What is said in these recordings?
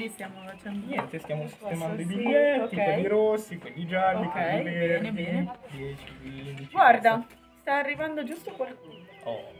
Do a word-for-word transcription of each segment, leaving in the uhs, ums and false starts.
Lì stiamo facendo Niente, stiamo sistemando i Sì, biglietti, ok. quelli rossi, quelli gialli, Ok, quelli verdi. bene, bene. dieci, quindici. Guarda, sta arrivando giusto qualcuno. Oh.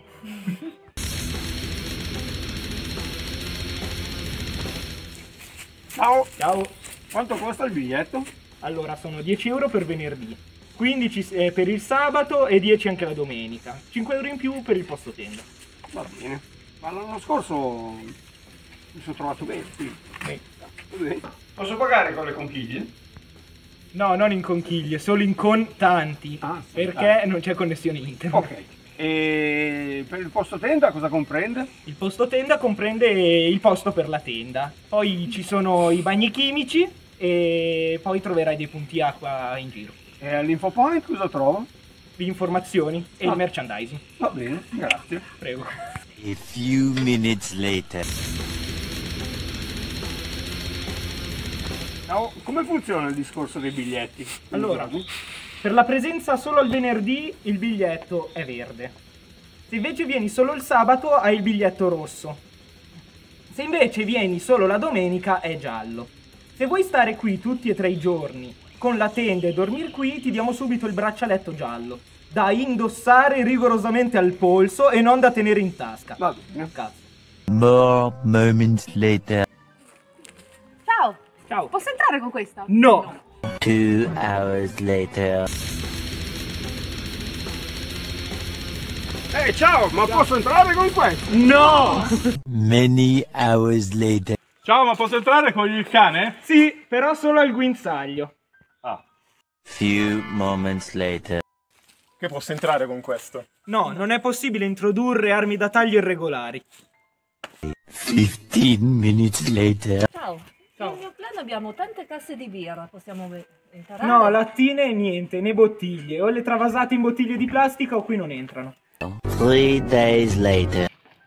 Ciao! Ciao. Quanto costa il biglietto? Allora, sono dieci euro per venerdì, quindici eh, per il sabato e dieci anche la domenica. cinque euro in più per il posto tenda. Va bene. Ma l'anno scorso mi sono trovato bene qui. Sì. Così. Posso pagare con le conchiglie? No, non in conchiglie, solo in contanti, Ah, sì, perché non c'è connessione internet. Ok. E per il posto tenda cosa comprende? Il posto tenda comprende il posto per la tenda, poi ci sono i bagni chimici e poi troverai dei punti acqua in giro. E all'infopoint cosa trovo? Le informazioni e Ah. il merchandising. Va bene, grazie. Prego. A few minutes later. Ciao, come funziona il discorso dei biglietti? Allora, per la presenza solo il venerdì il biglietto è verde. Se invece vieni solo il sabato hai il biglietto rosso. Se invece vieni solo la domenica è giallo. Se vuoi stare qui tutti e tre i giorni con la tenda e dormire qui ti diamo subito il braccialetto giallo, da indossare rigorosamente al polso e non da tenere in tasca. Va bene. Cazzo. More moments later. Ciao, Ciao. posso entrare con questa? No. Two hours later. Ehi, ciao, ma posso entrare con questo? No! Many hours later. Ciao, ma posso entrare con il cane? Sì, però solo al guinzaglio. Ah, Few moments later. Che posso entrare con questo? No, non è possibile introdurre armi da taglio irregolari. Fifteen minutes later. Ciao. Ciao. Nel mio plan abbiamo tante casse di birra, possiamo ve- entrare? No, lattine e niente, né bottiglie. O le travasate in bottiglie di plastica o qui non entrano. Three days later.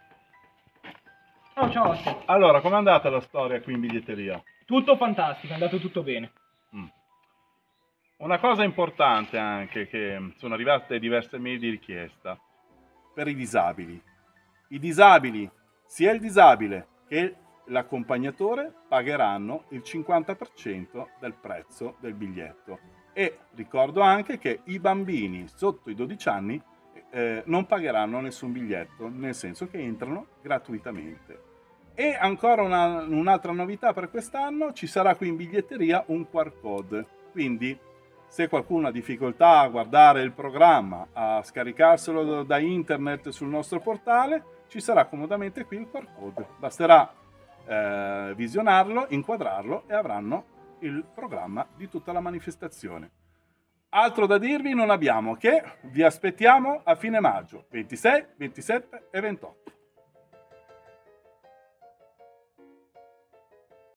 Ciao, ciao. Allora, com'è andata la storia qui in biglietteria? Tutto fantastico, è andato tutto bene. Mm. Una cosa importante anche, che sono arrivate diverse mail di richiesta, per i disabili. I disabili, sia il disabile che l'accompagnatore, pagheranno il cinquanta per cento del prezzo del biglietto. E ricordo anche che i bambini sotto i dodici anni eh, non pagheranno nessun biglietto, nel senso che entrano gratuitamente. E ancora una, un'altra novità per quest'anno, ci sarà qui in biglietteria un Q R code, quindi se qualcuno ha difficoltà a guardare il programma, a scaricarselo da internet sul nostro portale, ci sarà comodamente qui il Q R code. Basterà eh, visionarlo, inquadrarlo e avranno il programma di tutta la manifestazione. Altro da dirvi non abbiamo, che vi aspettiamo a fine maggio, ventisei, ventisette e ventotto.